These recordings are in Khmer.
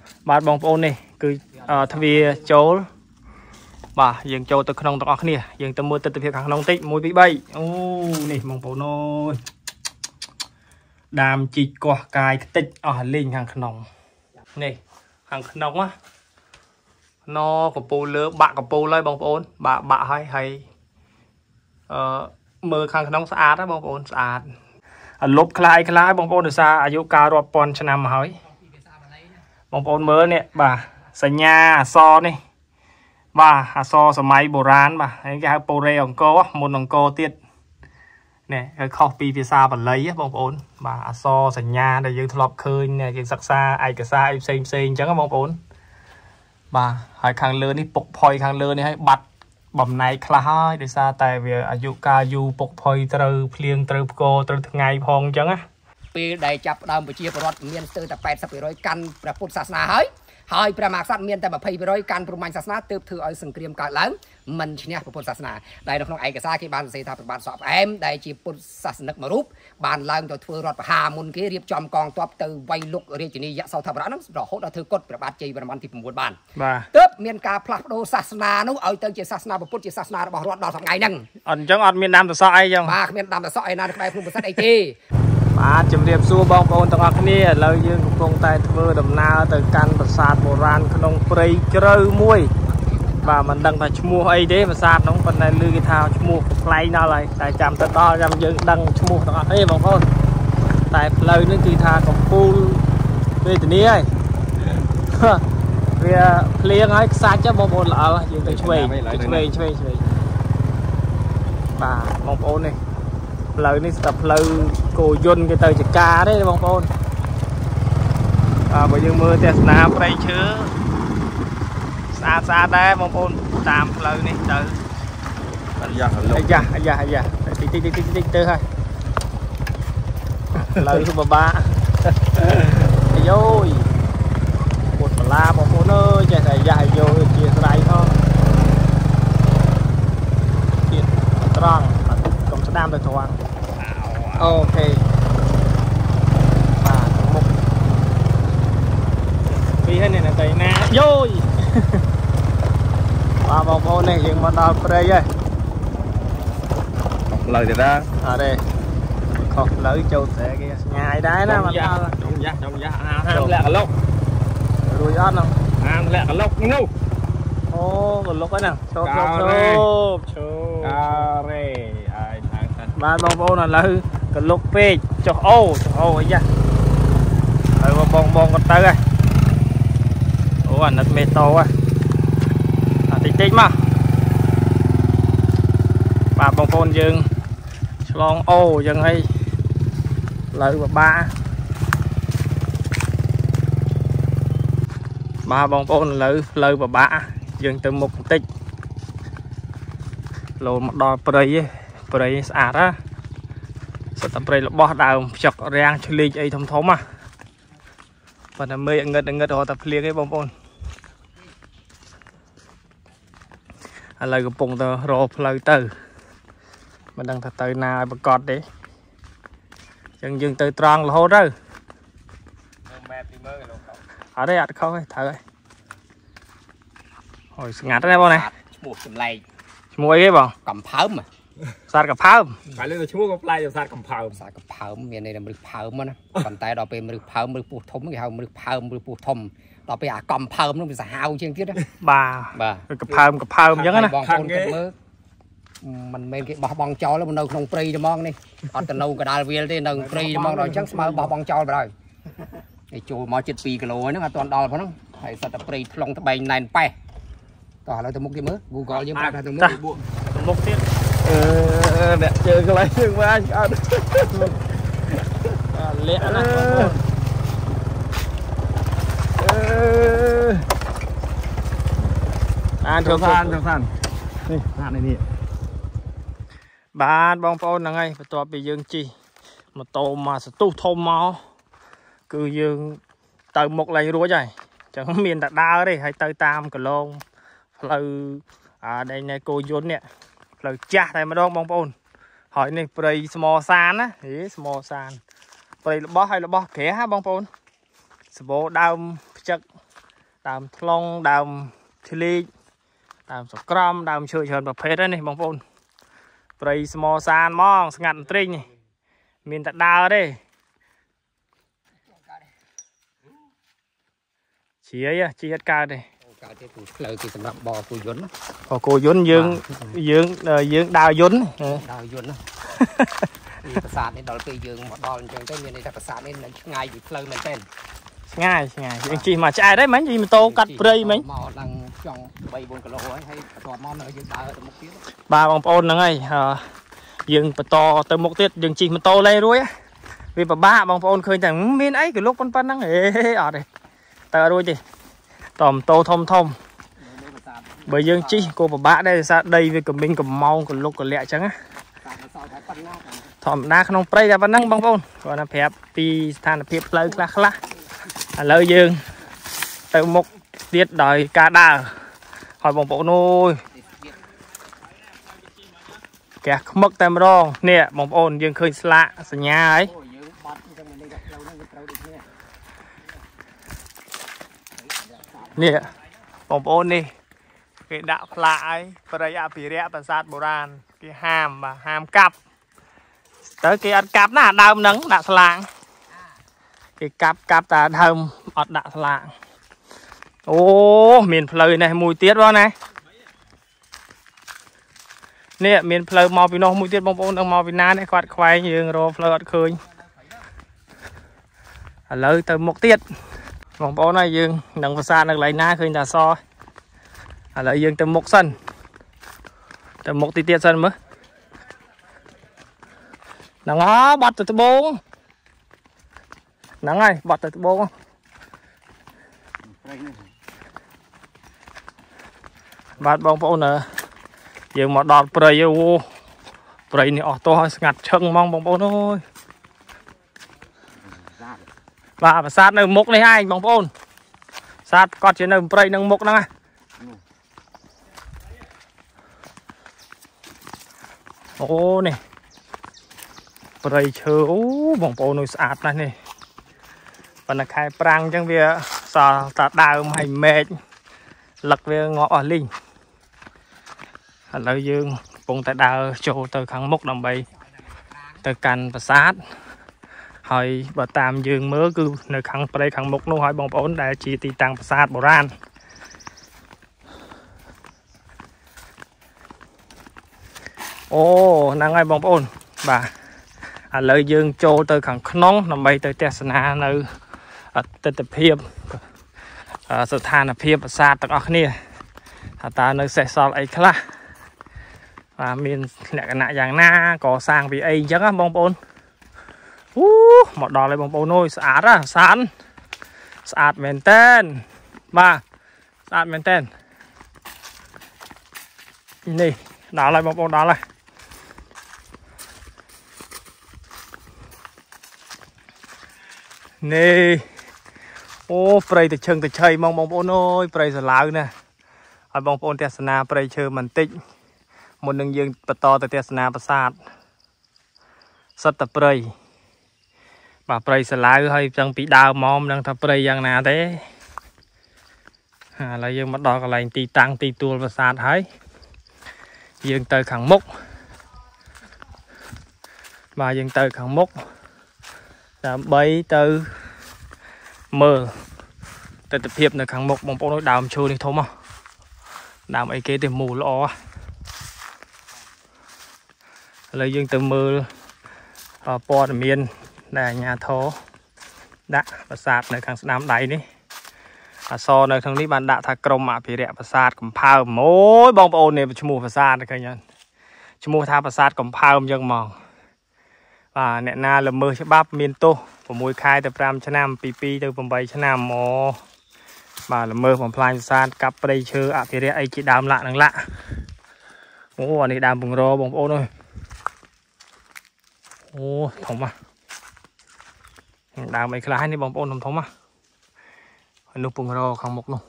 បាទបងប្អូននេះគឺទ្វាចូលបាទយើងចូលទៅក្នុងទាំងអស់គ្នាយើងទៅមើលទិដ្ឋភាពខាងក្នុងតិច1 2 3អូនេះបងប្អូនអើយដាមជីកកោះកាយខ្ទេចអស់លេងខាងក្នុងនេះខាងក្នុងណាណកពូលលើបាក់កពូលហើយបងប្អូនបាក់ហើយមើលខាងក្នុងស្អាតណាបងប្អូនស្អាតលុបคล้ายបងប្អូនដោយសារអាយុកាលរាប់ពាន់ឆ្នាំមកហើយបងប្អូនមើលនេះបាទសញ្ញាអក្សរនេះបាទអក្សរសម័យបុរាណបាទហើយគេហៅប៉ូរ៉េអង្គរមុនអង្គរទៀតនេះហើយខុសពីភាសាបាលីបងប្អូនបាទអក្សរសញ្ញាដែលយើងធ្លាប់ឃើញយើងសិក្សាឯកសារអីផ្សេងអញ្ចឹងបងប្អូនបាទហើយខាងលើនេះពុកផុយខាងលើនេះឲ្យបាត់បំណែកខ្លះហើយដោយសារតែវាអាយុកាលយូរពុកផុយត្រូវភ្លៀងត្រូវផ្គរត្រូវថ្ងៃផងអញ្ចឹងណាពេលដែលចាប់ដើមប្រជាពលរដ្ឋមានស្ទើរតែ 80% កាន់ព្រះពុទ្ធសាសនាហើយព្រះមហាក្សត្រមានតែ 20% កាន់ព្រហ្មញ្ញសាសនាទើបធ្វើឲ្យសង្គ្រាមកើតឡើងមិនឈ្នះព្រះពុទ្ធសាសនាដែលនៅក្នុងឯកសារគេបានសរសេរថាព្រះបាទសក់ផ្អែមដែលជាពុទ្ធសាសនិកមួយរូបបានឡើងទៅធ្វើរដ្ឋប្រហារមុនគេរៀបចំកងទ័ពទៅវាយលុករាជធានីយសោធរហ្នឹងរហូតដល់ធ្វើកុដព្រះបាទជ័យវរ្ម័នទី 9 បានទើបមានការផ្លាស់ប្ដូរសាសនានោះឲ្យទៅជាសាសនាពុទ្ធជាសាសនារបស់រដ្ឋដល់ថ្ងៃហ្នឹងអញ្ចឹងអត់មានដាំតសក់អីចឹងបាទគ្មានដាំតសក់ឯណាក្បែរភ្នំប្រសិទ្ធអីទេបាទជំរាបសួរបងប្អូនទាំងអស់គ្នាឥឡូវយើងកំពុងតែធ្វើដំណើរទៅកាន់ប្រាសាទបុរាណក្នុងព្រៃជ្រៅមួយបាទមិនដឹងថាឈ្មោះអីទេប្រាសាទនោះប៉ុន្តែឮគេថាឈ្មោះប្លែកដល់ហើយតែចាំទៅដល់ចាំយើងដឹងឈ្មោះទាំងអស់ទេបងប្អូនតែផ្លូវនេះគឺថាកំពូលវេទនីហើយវាភ្លៀងហើយខ្សាច់បងប្អូនល្អយើងទៅឆ្វេងបាទបងប្អូននេះផ្លូវនេះស្ដាប់ផ្លូវគោយន្តគេទៅចកាទេបងប្អូនបើយើងមើលទស្សនាព្រៃឈើស្អាតដែរបងប្អូនតាមផ្លូវនេះទៅអាយ៉ាតិចទៅហើយផ្លូវគឺបបាអាយយពុតបលាបងប្អូនអើយចេះតែយ៉ាយោជាស្រ័យផងទៀតត្រង់កុំស្ដាំទៅត្រង់អូខេបាទមុខពីហើយនេះទៅណាយោយបាទបងប្អូននេះយើងមកដល់ព្រៃហើយផ្លូវទៀតណាអត់ទេខុសផ្លូវចូលតែគេស្ងាយដែរណាមកដល់ខ្ញុំយ៉ាហាមលាក់កឡុករួចអត់ហ្នឹងហាមលាក់កឡុកនោះអូកឡុកហ្នឹងឈប់ការ៉េហើយបាទបងប្អូនឥឡូវកលុកពេកចុះអូអីយ៉ាហើយបងក៏ទៅហើយអូអាណិតមេតូហ៎តិចមកបាទបងប្អូនយើងឆ្លងអូយ៉ាងហីផ្លូវបបាបាទបងប្អូនឥឡូវផ្លូវបបាយើងទៅមុខបន្តិចលោមកដល់ព្រៃស្អាតណាសិតតែព្រៃរបស់ដើមខ្ចុករាំងឆ្លៀកអីធំណាប៉ុន្តែមេឃងឹតរហូតតែភ្លៀងឯងបងប្អូនឥឡូវកំពុងទៅរកផ្លូវទៅមិនដឹងថាទៅណាឲ្យប្រកបទេអញ្ចឹងយើងទៅត្រង់រហូតទៅម៉ែពីមើលលោកអត់ទេអត់ខុសទេត្រូវហើយអូយស្ងាត់ណាបងណាឈ្មោះចម្លែកឈ្មោះអីគេបងកំផើមសត្វកផើមតែលើឈ្មោះក៏ប្លែកសត្វកំផើមមានន័យថាមនុស្សផើមណាប៉ុន្តែដល់ពេលមនុស្សផើមមនុស្សពោះធំគេហៅមនុស្សផើមមនុស្សពោះធំដល់ពេលអាកំផើមនោះវាសាហាវជាងទៀតណាបាទកផើមអញ្ចឹងណាបងប្អូនគិតមើលមិនមែនគេបោះបង់ចោលនៅក្នុងព្រៃទេហ្មងនេះអត់ទៅនៅកដាលវាលទេនៅព្រៃហ្មងដល់អញ្ចឹងស្មើបោះបង់ចោលទៅហើយគេចូលមកជិត2គីឡូហ្នឹងអត់ទាន់ដល់ផងហ្នឹងហើយសត្វតែព្រៃថ្លុងត្បែងណែនប៉ែតោះឥឡូវទៅមុខទៀតមើល Google យើងប្រាប់ថាទៅមុខទៀតអ្នកជើងកន្លែងជើងវាអត់លាក់ណាចូលសាននេះសាននេះបាទបងប្អូនហ្នឹងហើយបន្ទាប់ពីយើងជិះម៉ូតូមកសទុះធំមកគឺយើងទៅមុខឡើងរួចហើយអញ្ចឹងមានតែដើរទេហើយទៅតាមកន្លងផ្លូវដែលនៅគោយន្តនេះផ្លូវចាស់តែម្ដងបងប្អូនហើយនេះព្រៃស្មសានណាស្មសានព្រៃរបស់ហើយរបស់ព្រះហ៎បងប្អូនសបោដើមផ្ចឹកដើមថ្លុងដើមធ្លីកដើមសក្រំដើមឈើច្រើនប្រភេទនេះបងប្អូនព្រៃស្មោសានហ្មងស្ងាត់ទ្រីងនេះមានតែដើរទេជាអត់កើតទេកើតទេផ្លូវគេសម្រាប់បគោយន្តគោយន្តយើងដើរយន្តដើរយន្តនេះប្រាសាទនេះដល់ពេលយើងមកដល់អញ្ចឹងទៅមានន័យថាប្រាសាទនេះនៅឆ្ងាយពីផ្លូវមែនទេឆ្ងាយយើងជិះមកឆ្អែតហ្នឹងមិញជិះម៉ូតូកាត់ព្រៃមិញមកដល់ចង់ 3-4 គីឡូហើយបន្ទាប់មកនៅយើងដើរទៅមុខទៀតបាទបងប្អូនហ្នឹងហើយយើងបន្តទៅមុខទៀតយើងជិះម៉ូតូលេងរួយវាពិបាកបងប្អូនឃើញតែមានអីក៏លុកប៉ុណ្ណឹងអត់ទេតើរួចទេតម៉ូតូធំបើយើងជិះក៏ពិបាកដែរដោយសារដីវាកំមីងកំម៉ោងក៏លុកក៏លាក់អញ្ចឹងណាធម្មតាក្នុងព្រៃតែប៉ុណ្ណឹងបងប្អូនគាត់ណាប្រាប់ពីស្ថានភាពផ្លូវខ្លះឥឡូវយើងទៅមុខទៀតដោយការដើរហើយបងប្អូនអើយកែខ្មឹកតែម្ដងនេះបងប្អូនយើងឃើញស្លាកសញ្ញាហើយនេះបងប្អូននេះគេដាក់ផ្លាកឲ្យព្រៃអភិរក្សប្រាសាទបុរាណគេហាមបាទហាមកាប់ទៅគេអត់កាប់ណាដើមហ្នឹងដាក់ស្លាកគេកាប់តែដើមអត់ដាក់ស្លាកអូមានផ្លូវនេះមួយទៀតបងណានេះមានផ្លូវមកពីនោះមួយទៀតបងប្អូននឹងមកពីណានេះគាត់ខ្វែងយើងរកផ្លូវអត់ឃើញឥឡូវទៅមុខទៀតបងប្អូនហើយយើងនឹងប្រាសាទនៅកន្លែងណាឃើញតែសឥឡូវយើងទៅមុខសិនទៅមុខទៀតសិនមើលហ្នឹងបាត់ទៅត្បូងហ្នឹងហើយបាត់ទៅត្បូងបាទបងប្អូនយើងមកដល់ព្រៃអូព្រៃនេះអស់ទោះហើយស្ងាត់ឈឹងហ្មងបងប្អូនអើយបាទប្រាសាទនៅមុខនេះឯងបងប្អូនប្រាសាទគាត់ជានៅព្រៃនឹងមុខហ្នឹងណាអូនេះព្រៃឈើអូបងប្អូននៅស្អាតណាស់នេះប៉ុន្តែខែប្រាំងអញ្ចឹងវាសល់តែដើមហើយមែកលឹកវាងាប់អស់លីងឥឡូវយើងកំពុងតែដើរចូលទៅខាងមុខដើម្បីទៅកាន់ប្រាសាទហើយបើតាមយើងមើលគឺនៅខាងព្រៃខាងមុខនោះហើយបងប្អូនដែលជាទីតាំងប្រាសាទបុរាណអូហ្នឹងហើយបងប្អូនបាទឥឡូវយើងចូលទៅខាងក្នុងដើម្បីទៅទស្សនានៅទិដ្ឋភាពស្ថានភាពប្រាសាទទាំងអស់គ្នាថាតើនៅសេសសល់អីខ្លះបាទមានលក្ខណៈយ៉ាងណាកសាងពីអីអញ្ចឹងណាបងប្អូនអូមកដល់ហើយបងប្អូនអើយស្អាតណាស្អាតមែនតើបាទស្អាតមែនតើនេះដល់ហើយបងប្អូនដល់ហើយនេះអូព្រៃទៅឈឹងទៅឆៃបងប្អូនអើយព្រៃសាឡាវណាឲ្យបងប្អូនទស្សនាព្រៃឈើបន្តិចមុននឹងយើងបន្តទៅទស្សនាប្រាសាទសិតតែព្រៃបាទព្រៃសាឡាវហើយចឹងពីដើមមកមិនដឹងថាព្រៃយ៉ាងណាទេឥឡូវយើងមកដល់កន្លែងទីតាំងទីទួលប្រាសាទហើយយើងទៅខាងមុខបាទយើងទៅខាងមុខដើម្បីទៅមើលទិដ្ឋភាពនៅខាងមុខបងប្អូនដើមឈើនេះធំហ៎ដើមអីគេទេមូលល្អឥឡូវយើងទៅមើលព័ត៌មានដែលអាជ្ញាធរដាក់ប្រាសាទនៅខាងស្ដាំដៃនេះអក្សរនៅខាងនេះបានដាក់ថាក្រមអភិរក្សប្រាសាទកំផើមអូយបងប្អូននេះឈ្មោះប្រាសាទឃើញអត់ឈ្មោះថាប្រាសាទកំផើមអញ្ចឹងហ្មងបាទអ្នកណាល្មើសច្បាប់មានទោស6 ខែទៅ 5 ឆ្នាំពី 2 ទៅ 8 ឆ្នាំអូបាទល្មើសបំផ្លាញប្រាសាទកាប់ព្រៃឈើអភិរក្សអីជាដើមឡាក់នឹងឡាក់អូអានេះដើមពងរបងប្អូនអើយអូធំហ៎ដើមអីខ្លះនេះបងប្អូនធំហ៎នោះពងរខាងមុខនោះ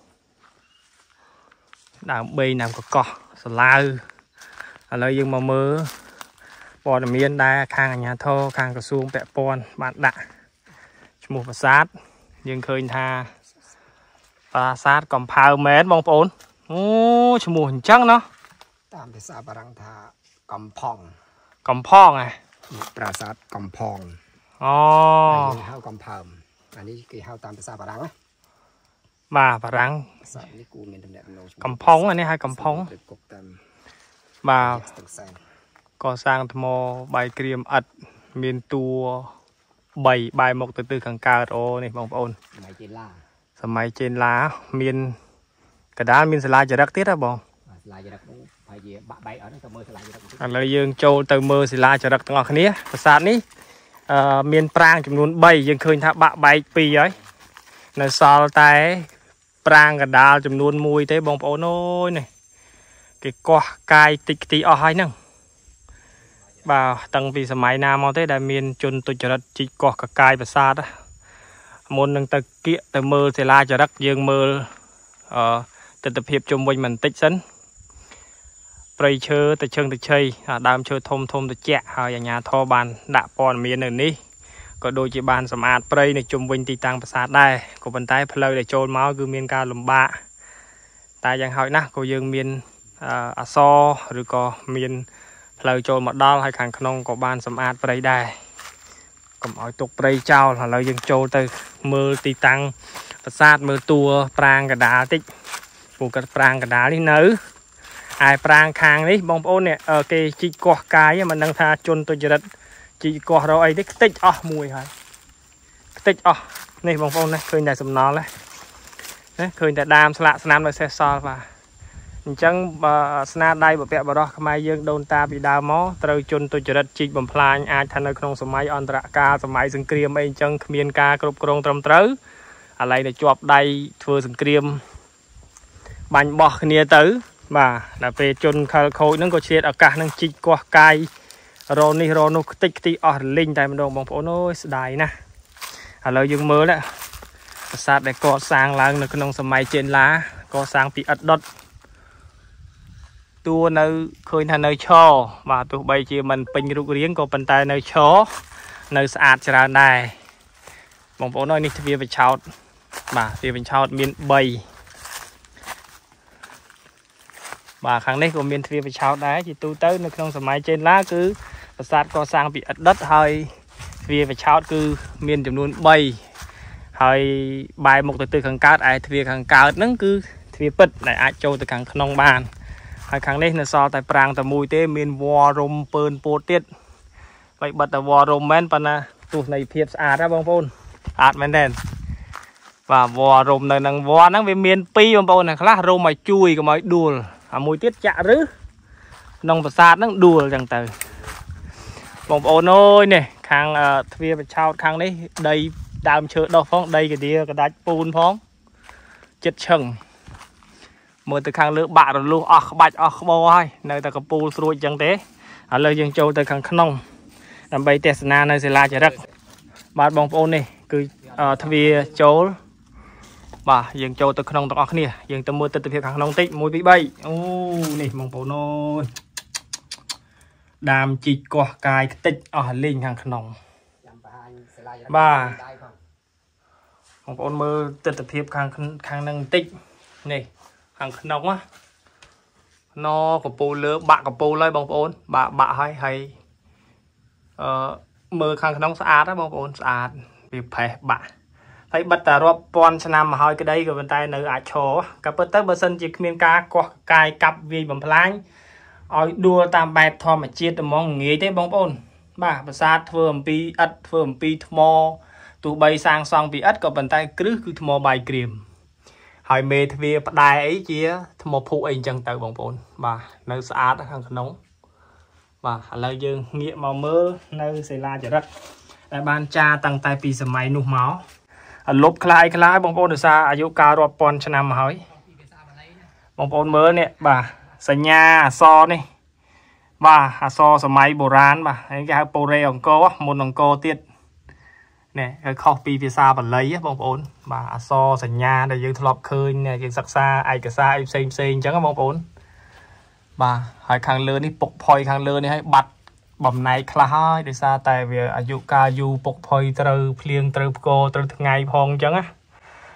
ដើម3ដើមកកោះសាឡាវឥឡូវយើងមកមើលព័ត៌មានដែលខាងអាជ្ញាធរខាងក្រសួងពាក់ព័ន្ធបានដាក់ឈ្មោះប្រាសាទយើងឃើញថា bà sát còn phao mét bông bồn ô chùm mùa hình trắng nó tamភាសាបារាំងថាកំផង់ còn phong à ប្រាសាទកំផង់ ồ ហៅកំផើមអានេះគេហៅតាមភាសាបារាំងណា bà răng ភាសានេះគូមានតំណែង cầm phong này hai cầm phong គុកតាម bà ស្ទឹងសែន có sang thầm bài kriam ật miền tua bảy bài một từ từ kháng cao ô này bông bồn សម័យចេនឡា sầm trên lá miền cả đá miền slideจะรักtiết á bông ស្លាយរឹកនោះហើយជាបាក់បែកអត់ទៅមើលស្លាយរឹក là dương châu từ mơ slideจะรักទាំងអស់គ្នាប្រាសាទនេះមានប្រាង្គចំនួន3យើងឃើញថាបាក់បែក2ហើយនៅសល់តែប្រាង្គកណ្ដាលចំនួន1ទេបងប្អូនអើយនេះគេកោះកាយតិចទីអស់ហើយហ្នឹងបាទតាំងពីសម័យណាមកទេដែលមានជនទុច្ចរិតជីកកោះកកាយប្រាសាទមុននឹងទៅគៀកទៅមើលសិលាចារឹកយើងមើលទិដ្ឋភាពជុំវិញបន្តិចសិនព្រៃឈើទៅជើងទៅជ័យដើមឈើធំធំទៅជាក់ហើយអាជ្ញាធរបានដាក់ព័ត៌មាននៅនេះក៏ដូចជាបានសម្អាតព្រៃនៅជុំវិញទីតាំងប្រាសាទដែរក៏ប៉ុន្តែផ្លូវដែលចូលមកគឺមានការលំបាកតែយ៉ាងហោចណាស់ក៏យើងមានអសរឬក៏មានផ្លូវចូលមកដល់ហើយខាងក្នុងក៏បានសម្អាតព្រៃដែរកុំឲ្យទុកព្រៃចោលឥឡូវយើងចូលទៅមើលទីតាំងប្រាសាទមើលតួប្រាង្គកណ្ដាលតិចពូកាត់ប្រាង្គកណ្ដាលនេះនៅឯប្រាង្គខាងនេះបងប្អូននេះគេជីកកោះកាយមិនដឹងថាជនទុច្ចរិតជីកកោះរកអីទេខ្ទេចអស់មួយហើយខ្ទេចអស់នេះបងប្អូនណាឃើញតែសំណល់ណាឃើញតែដាមស្លាកស្នាមនៅសេសសល់បាទអញ្ចឹងស្នាដៃបុព្វបុរសខ្មែរយើងដូនតាពីដើមមកត្រូវជនទុច្ចរិតជីកបំផ្លាញអាចថានៅក្នុងសម័យអន្តរកាលសម័យសង្គ្រាមអីអញ្ចឹងគ្មានការគ្រប់គ្រងត្រឹមត្រូវឥឡូវទៅជាប់ដៃធ្វើសង្គ្រាមបាញ់បោះគ្នាទៅបាទដល់ពេលជនខលខូចហ្នឹងក៏ឆ្លៀតឱកាសហ្នឹងជីកកោះកាយរនេះរនោះខ្ទេចខ្ទីអស់រលីងតែម្ដងបងប្អូនអើយស្ដាយណាស់ឥឡូវយើងមើលណាប្រាសាទដែលកសាងឡើងនៅក្នុងសម័យចេនឡាកសាងពីឥដ្ឋដុតតួនៅឃើញថានៅឈរបាទទោះបីជាមិនពេញរូបរាងក៏ប៉ុន្តែនៅឈរនៅស្អាតច្រើនដែរបងប្អូនអើយនេះទ្វារបញ្ឆោតបាទទ្វារបញ្ឆោតមាន3បាទខាងនេះក៏មានទ្វារបញ្ឆោតដែរជាទូទៅនៅក្នុងសម័យចេនឡាគឺប្រាសាទកសាងពីឥដ្ឋដុតហើយទ្វារបញ្ឆោតគឺមានចំនួន3ហើយបែរមុខទៅខាងកើតឯទ្វារខាងកើតហ្នឹងគឺទ្វារពិតដែលអាចចូលទៅខាងក្នុងបានហើយខាងនេះនៅសល់តែប្រាង្គតែមួយទេមានវល្លិរំពើនពោតទៀតហើយបិទតែវល្លិរំមែនប៉ុន្តែទស្សនីយភាពស្អាតណាបងប្អូនស្អាតមែនទេបាទវល្លិរំនៅនឹងវល្លិហ្នឹងវាមាន2បងប្អូនខ្លះរំឲ្យជួយកុំឲ្យដួលអាមួយទៀតចាក់ឬក្នុងប្រាសាទហ្នឹងដួលអញ្ចឹងទៅបងប្អូនអើយនេះខាងទ្វារបញ្ឆោតខាងនេះដីដើមឈើដុះផងដីកាឌៀកដាច់ពូនផងចិត្តឈឹងមើលទៅខាងលើបាក់រលុះអស់ក្បាច់អស់ក្បោហើយនៅតែកពូលស្រួចអញ្ចឹងទេឥឡូវយើងចូលទៅខាងក្នុងដើម្បីទស្សនានៅសិលាចារឹកបាទបងប្អូននេះគឺទ្វារចូលបាទយើងចូលទៅក្នុងទាំងអស់គ្នាយើងទៅមើលទិដ្ឋភាពខាងក្នុងតិច1 2 3អូនេះបងប្អូនអើយដាមជីកកោះកាយខ្ទេចអស់លេងខាងក្នុងបាទបងប្អូនមើលទិដ្ឋភាពខាងហ្នឹងតិចនេះខាងក្នុងណាណកពូលលើបាក់កពូលហើយបងប្អូនបាក់ហើយមើលខាងក្នុងស្អាតណាបងប្អូនស្អាតវាផេះបាក់ហើយបិទតែរាប់ពាន់ឆ្នាំមកហើយក្តីក៏ប៉ុន្តែនៅអាចឈរក៏ពិតទៅបើសិនជាគ្មានការកោះកាយកាប់វាយបំផ្លាញឲ្យដួលតាមបែបធម្មជាតិហ្មងងាយទេបងប្អូនបាទប្រាសាទធ្វើអំពីឥដ្ឋធ្វើអំពីថ្មទោះបីសាងសង់ពីឥដ្ឋក៏ប៉ុន្តែគ្រឹះគឺថ្មបាយក្រៀមហើយមេទ្វារផ្ដែអីជាថ្មភក់អីអញ្ចឹងទៅបងប្អូនបាទនៅស្អាតខាងក្នុងបាទឥឡូវយើងងាកមកមើលនៅសិលាចារឹកដែលបានចារតាំងតែពីសម័យនោះមកលុបคล้ายបងប្អូនដោយសារអាយុកាលរាប់ពាន់ឆ្នាំមកហើយបងប្អូនមើលនេះបាទសញ្ញាអក្សរនេះបាទអក្សរសម័យបុរាណបាទហើយគេហៅពូរេអង្គរមុនអង្គរទៀតនេះគឺខុសពីភាសាបាលីបងប្អូនបាទអក្សរសញ្ញាដែលយើងធ្លាប់ឃើញគេសិក្សាឯកសារផ្សេងអញ្ចឹងបងប្អូនបាទហើយខាងលើនេះពុកផុយខាងលើនេះឲ្យបាត់បំណែកខ្លះហើយដោយសារតែវាអាយុកាលយូរពុកផុយត្រូវភ្លៀងត្រូវផ្គរត្រូវថ្ងៃផងអញ្ចឹងណាឥ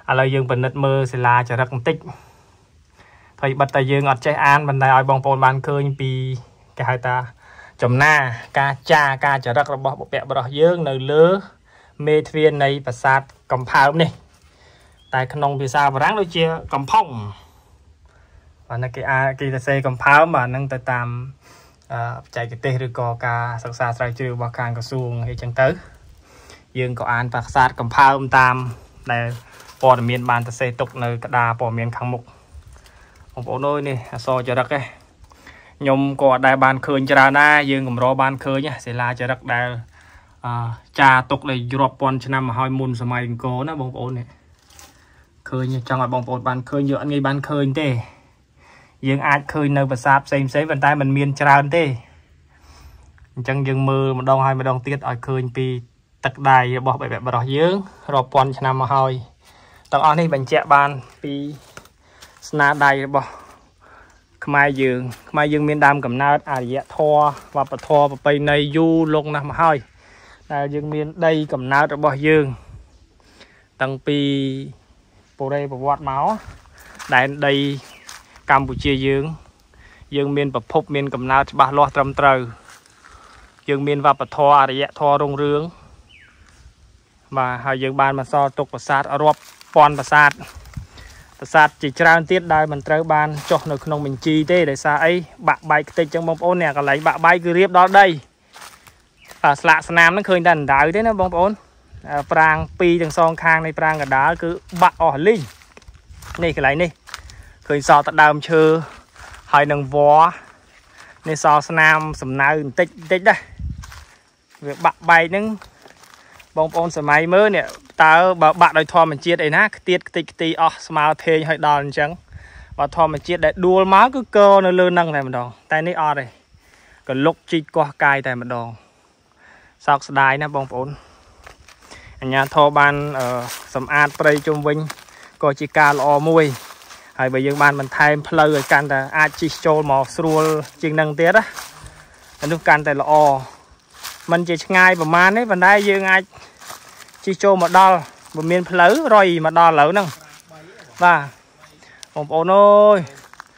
ឥឡូវយើងពិនិត្យមើលសិលាចារឹកបន្តិចហើយបិទតែយើងអត់ចេះអានបណ្ដាឲ្យបងប្អូនបានឃើញពីគេហៅថាចំណាការចាការចារឹករបស់បុព្វបុរសយើងនៅលើមេទ្វារនៃប្រាសាទកំផើមនេះតែក្នុងភាសាបារាំងដូចជាកំផុងបាទគេសរសេរកំផើមបាទហ្នឹងទៅតាមបច្ចេកទេសឬក៏ការសិក្សាស្រាវជ្រាវរបស់ខាងក្រសួងអីចឹងទៅយើងក៏អានប្រាសាទកំផើមតាមដែលព័ត៌មានបានសរសេរទុកនៅក្តារព័ត៌មានខាងមុខបងប្អូនអើយនេះអក្សរចារឹកឯងខ្ញុំក៏អត់ដែលបានឃើញច្រើនដែរយើងកម្របានឃើញសិលាចារឹកដែលចាទុកដែលរាប់ពាន់ឆ្នាំមកហើយមុនសម័យអង្គរណាបងប្អូននេះឃើញចង់ឲ្យបងប្អូនបានឃើញយកអត់ងាយបានឃើញទេយើងអាចឃើញនៅប្រាសាទផ្សេងប៉ុន្តែมันមានច្រើនទេអញ្ចឹងយើងមើលម្ដងហើយម្ដងទៀតឲ្យឃើញពីទឹកដៃរបស់បុព្វបុរសយើងរាប់ពាន់ឆ្នាំមកហើយទាំងអស់នេះបញ្ជាក់បានពីស្នាដៃរបស់ខ្មែរយើងមានដើមកំណើតអរិយធម៌វប្បធម៌ប្រពៃណីយូរលង់ណាស់មកហើយដែលយើងមានដីកំណើតរបស់យើងតាំងពីបុរេប្រវត្តិមកដែនដីកម្ពុជាយើងមានប្រភពមានកំណើតច្បាស់លាស់ត្រឹមត្រូវយើងមានវប្បធម៌អរិយធម៌រុងរឿងបាទហើយយើងបានបន្សល់ទុកប្រាសាទរាប់ពាន់ប្រាសាទជាច្រើនទៀតដែលមិនត្រូវបានចុះនៅក្នុងបញ្ជីទេដោយសារអីបាក់បែកខ្ទេចចឹងបងប្អូននេះកន្លែងបាក់បែកគឺរៀបដល់ដីស្លាកស្នាមហ្នឹងឃើញតែអណ្ដៅទេណាបងប្អូនប្រាង្គពីរទាំងសងខាងនៃប្រាង្គកណ្ដាលគឺបាក់អស់លីងនេះកន្លែងនេះឃើញសល់តែដើមឈើហើយនឹងវល្លិនេះសល់ស្នាមសំណៅបន្តិចដែរវាបាក់បែកហ្នឹងបងប្អូនសម័យមើលនេះតើបើបាក់ដោយធម្មជាតិអីណាខ្ទាតខ្ទេចខ្ទីអស់ស្មើធេងឲ្យដល់អញ្ចឹងបើធម្មជាតិដែលដួលមកគឺកនៅលើនឹងតែម្ដងតែនេះអត់ទេកលុកជីកកោះកាយតែម្ដងសោកស្ដាយណាបងប្អូនអញ្ញាធម៌បានសម្អាតព្រៃជុំវិញក៏ជាការល្អមួយហើយបើយើងបានបន្ថែមផ្លូវឲ្យកាន់តែអាចជិះចូលមកស្រួលជាងនឹងទៀតណាអានោះកាន់តែល្អมันជាឆ្ងាយប្រហែលទេប៉ុន្តែយើងអាចជិះចូលមកដល់បើមានផ្លូវរយមកដល់ឥឡូវហ្នឹងបាទបងប្អូនអើយ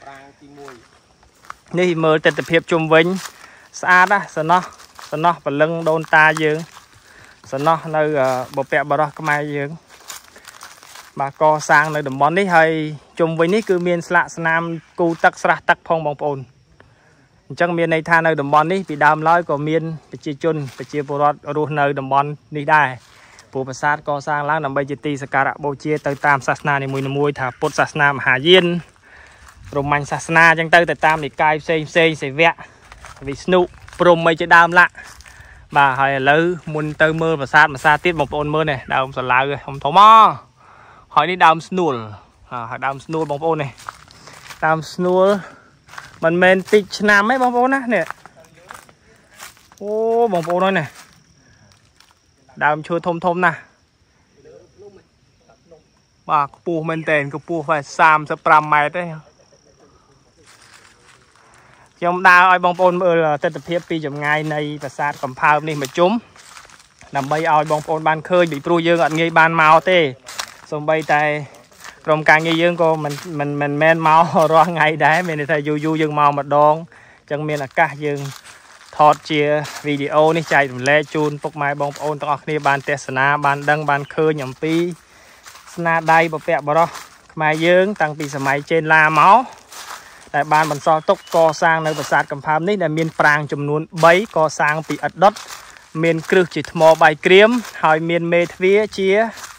នេះមើលទិដ្ឋភាពជុំវិញស្អាតណាស់សំណោះព្រលឹងដូនតាយើងសំណោះនៅបុព្វបុរសខ្មែរយើងបាទកសាងនៅតំបន់នេះហើយជុំវិញនេះគឺមានស្លាកស្នាមគូទឹកស្រះទឹកផងបងប្អូនអញ្ចឹងមានន័យថានៅតំបន់នេះពីដើមឡើយក៏មានប្រជាពលរដ្ឋរស់នៅតំបន់នេះដែរព្រោះប្រាសាទកសាងឡើងដើម្បីជាទីសក្ការៈបូជាទៅតាមសាសនានីមួយៗថាពុទ្ធសាសនាមហាយានព្រហ្មញ្ញសាសនាអញ្ចឹងទៅតាមនិកាយផ្សេងសិវៈវិស្ណុព្រហ្មអីជាដើមឡាក់បាទហើយឥឡូវមុនទៅមើលប្រាសាទមួយសាទៀតបងប្អូនមើលនេះដើមសាឡាវធំមកហើយនេះដើមស្នួលហើយដើមស្នួលបងប្អូននេះដើមស្នួលមិនមែនតិចឆ្នាំទេបងប្អូនណានេះអូបងប្អូនអើយនេះដើមឈើធំណាស់បាទខ្ពស់មែនតើខ្ពស់តែ35ម៉ែត្រទេខ្ញុំដើរឲ្យបងប្អូនមើលទិដ្ឋភាពពីចម្ងាយនៃប្រាសាទកំផើមនេះមកជុំដើម្បីឲ្យបងប្អូនបានឃើញពីព្រោះយើងអត់ងាយបានមកទេសូម្បីតែក្រុមការងារយើងក៏មិនមែនមករាល់ថ្ងៃដែរមានន័យថាយូរយើងមកម្ដងអញ្ចឹងមានឱកាសយើងថតជាវីដេអូនេះចែករំលែកជូនពុកម៉ែបងប្អូនទាំងអស់គ្នាបានទស្សនាបានដឹងបានឃើញអំពីស្នាដៃបុព្វបុរសខ្មែរយើងតាំងពីសម័យចេនឡាមកដែលបានបន្សល់ទុកកសាងនៅប្រាសាទកំផើមនេះដែលមានប្រាង្គចំនួន3កសាងពីឥដ្ឋដុតមានគ្រឹះជាថ្មបាយក្រៀមហើយមានមេទ្វារជា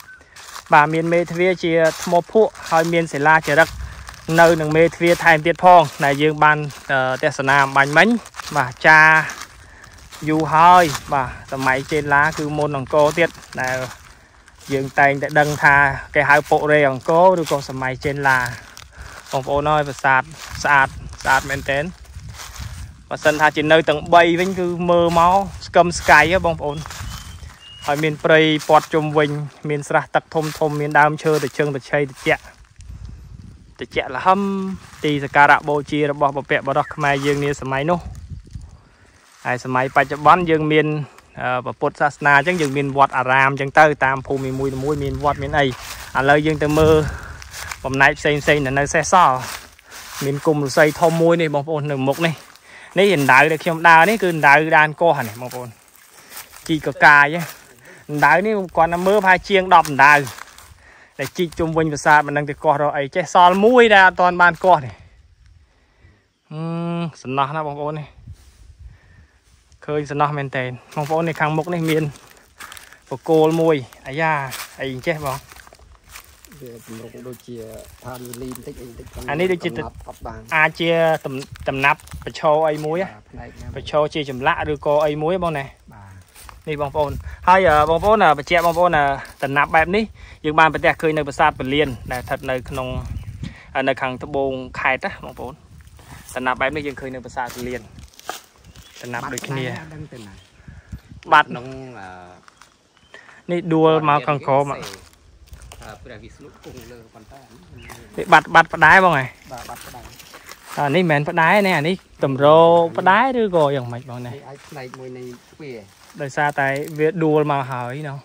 ថ្មភក់ហើយមានសិលាចារឹកនៅនឹងមេទ្វារថែមទៀតផងដែលយើងបានទស្សនាអំបញ្ញមិញបាទចាយូរហើយបាទសម័យចេនឡាគឺមុនអង្គរទៀតដែលយើងតែងតែដឹងថាគេហៅពុរេអង្គរឬក៏សម័យចេនឡាបងប្អូនអើយប្រាសាទស្អាតមែនទែនបើសិនថាជានៅទាំង3វិញគឺមើលមកស្កឹមស្កៃហ៎បងប្អូនហើយមានព្រៃព័ទ្ធជុំវិញមានស្រះទឹកធំមានដើមឈើត្រជឹងត្រឆៃត្រជាក់លហឹមទីសក្ការៈបូជារបស់បុព្វបុរសខ្មែរយើងនាសម័យនោះហើយសម័យបច្ចុប្បន្នយើងមានពុទ្ធសាសនាអញ្ចឹងយើងមានវត្តអារាមអញ្ចឹងទៅតាមភូមិមួយមានវត្តមានអី à lời dương từ mơ hôm nay xây là nơi xe xò miền cùng xây thô môi này bông bồn nằm mục này này hiện đại được không đào này cứ đào đàn co hả này bông bồn chỉ có cài nhá đào này còn nằm mơ hai chiêng đọp đào để chi chung quanh và xa mình đang từ co rồi ấy che xò mũi ra toàn ban co này sẵn nó bông bồn này khơi sẵn nó men tên bông bồn này khang mục này miền của cô môi ấy da ấy chết bông anh ấy đôi chia chia tầm nắp phải cho ấy muối á phải cho chia chấm lạ đưa cô ấy muối bao này đi bông bồn hai giờ bông bồn là phải che bông bồn là tầm nắp bẹp ní nhưng bạn phải khơi nơi bờ sát bờ liền là thật nơi nông nơi khang thấp bông khai ta bông bồn tầm nắp bẹp ní nhưng khơi nơi bờ sát bờ liền tầm nắp đôi kia bát nông ní đua màu càng khó mà bạt đáy bao này ní mền bạt đáy này ní tầm rô bạt đáy đưa rồiอย่างmạch bọn này đời xa tại việc đua mà hỏi đâu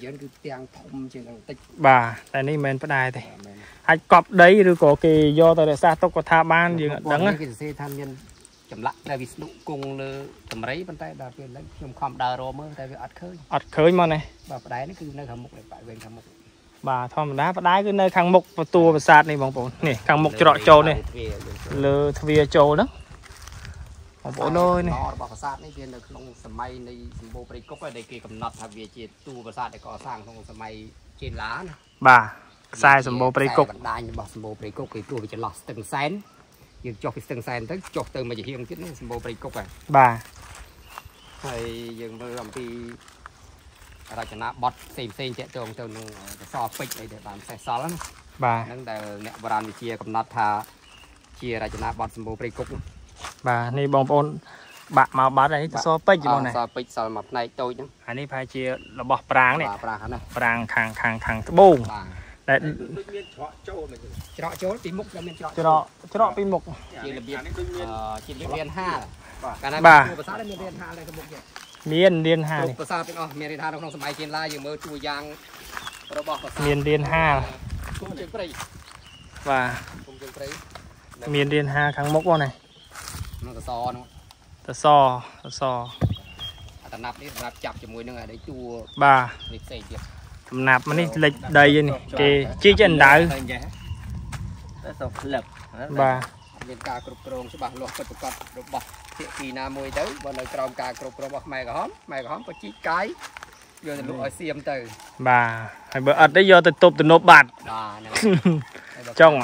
bà tại ní mền bạt đáy thì hai cọp đấy đưa có kỳ do tại xa tôi có tha ban gì đắng á chậm lại tại vì lúc cùng là tầm đấy bên tay là viên lấy dùngความđào rô mới tại vì ắt khơi mà này bà đáy nó cứ nơi khăm mục này phải bên khăm mục bà thom đá đáy cứ nơi khang mục và tua và sạt này bóng bóng nè khang mục cho rọi trâu này lơ thvia trâu đó bóng bóng đôi này bà sạt này viên được trong sầm mây này sầm bồ bì cốc này đây kia cầm nọt thà việc chỉ tua và sạt để có sang trong sầm mây trên lá này bà sai sầm bồ bì cốc đai như bà sầm bồ bì cốc thì tua bị chật lọt từng sen nhưng cho cái từng sen tới chọc từ mà chỉ hiện cái sầm bồ bì cốc này bà thì dừng mưa làm thì ra cho nó bọt xem chạy trường từ so pích này để làm xe xó lắm bà nâng từ nẹo bran thì chia cầm nát thà chia ra cho nó bọt sầm bồ bì cốc bà này bông bông bạc màu bát này so pích gì này so pích so mặt này tôi chứ anh ấy phải chia là bọt prang này prang khang bông đấy chọ chốt tí mục là miền chọ pin mục chỉ là miền ha bà miền liên ha này miền ha trong sầm ai trên lai vừa mơ chui giang miền liên ha và miền liên ha kháng mốc con này nó so nó so tầm nạp đi nạp chập cho mùi nữa để chua bà tầm nạp mà đi lệch đầy vậy này cái chi chân đá bà miền cà cột cồn sẽ bằng lột cột cột được bọc thiện kỳ nam mùi tới và nơi trồng cà cột cồn bọc mày cả hóm có chi cái giờ thì lụa ở xiêm từ bà hay bữa đấy do từ tụp từ nộp bạt trong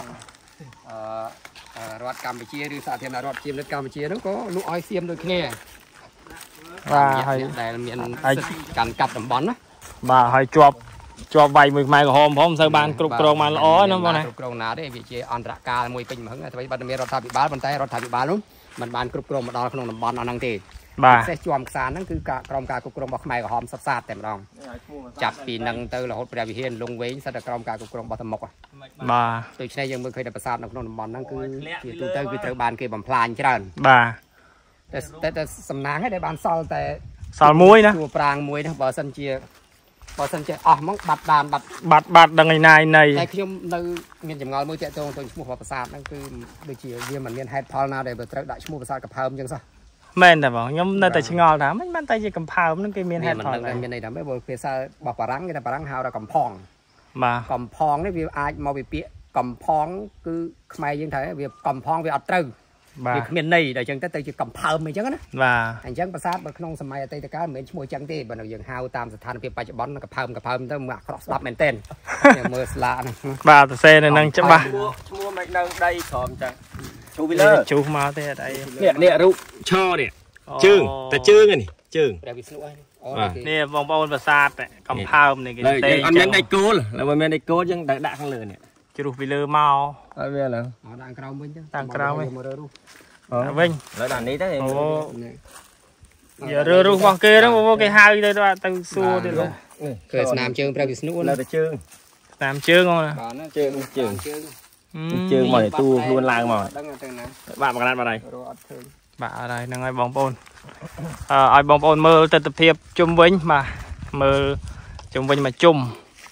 rọt Campuchia đi xa thêm là rọt chim đến Campuchia nó có lụa ở xiêm đôi kia và hay đây là miền cằn cặp đầm bón á bà hay cho vay mười mai hôm hôm sau ban cột cồn mà ló nó này cột cồn nào đấy vì chị ăn rạ ca mùi pin mà hứng tại bây giờ rọt thà bị bán bên tay rọt thà bị bán luôn mình bán cột cồn mà đo không đầm bón nó năng thì bà sẽ chùm sàn nó cứ cả crom cà cột cồn bọc mày của hòm sắp sạt tèm đòn chặt vì năng tư là hốt bè bị hiền lung vén sẽ được crom cà cột cồn bọc thầm mộc à bà từ nay giờ mớiเคย đập sạt nó không đầm bón nó cứ thì từ từ cứ từ bàn kia bằng plan chứ đâu bà แต่สำนักให้ได้บานซอลแต่ sò muối nữa ตัวปรางมวยนะบอสันเชียอ๋อมังบัดดานบัดดังไงนายในแต่ขยมในเมียนจำงอมือเจ้าตัวตัวชั่วโมงประสาทนั่นคือโดยเฉพาะเรื่องมันเมียนไฮพอลนาได้เปิดได้ชั่วโมงประสาทกับเพลิมยังซะแม่นแต่บอกยมในแต่ชงอลนะมันแต่จะกำเพลิมนั่นคือเมียนไฮพอลอะไรเมียนในทำให้บริเวณซาบอกปรังแต่ปรังฮาวเรากำพองมากำพองนี่วิวอาจมาวิเปียกำพองคือขมายยังไงวิวกำพองวิวอัดตรึviệc miền này để chẳng tới chỉ cầm phơm mình chẳng á, anh chẳng bắt sát trongสมัยtây tây cá miền mua chẳng thế, bây giờ hao tamสถานเพียบไปจะบอลกับphơm tới mà cross đắp miền tên, mưa lạ này, bà từ xe này năng chấm ba, mua mạch năng đây xòm chẳng, chú mau thế đây, nè rượu cho nè, chương, ta chương này, chương, nè vòng bao và sát này, cầm phơm này cái tên, anh miền đây cố là miền đây cố chẳng đã không lừa nè. Chú vì lơ mau ai biết là đang cào mình chứ đang cào mình vinh lại đàn ní thế giờ đưa rú vào kia đó vô cái hai đây đó từ xua đi luôn khởi làm chương phải biết nút là chương làm chương không nè chương mà để tu luôn lang mà bạn mà vào đây bạn ở đây là ai bóng bồn ai bóng bồn mơ tập hiệp chung vinh mà mơ chung vinh mà chung